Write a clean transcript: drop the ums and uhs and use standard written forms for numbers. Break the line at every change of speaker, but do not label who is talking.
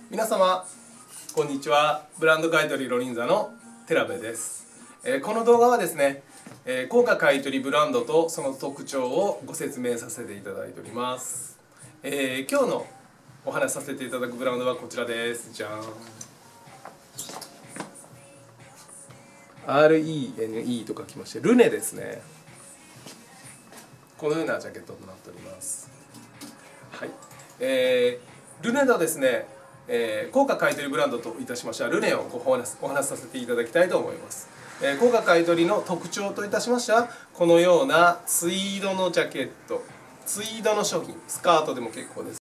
皆様こんにちは。ブランド買取ロリンザの寺部です。この動画はですね、高価買取ブランドとその特徴をご説明させていただいております。今日のお話しさせていただくブランドはこちらです。じゃん。RENE と書きましてルネですね。このようなジャケットとなっております。はい。ルネのですね、高価買取ブランドといたしましてはルネをお話しさせていただきたいと思います。高価買取の特徴といたしましてはこのようなツイードのジャケット、ツイードの商品、スカートでも結構です。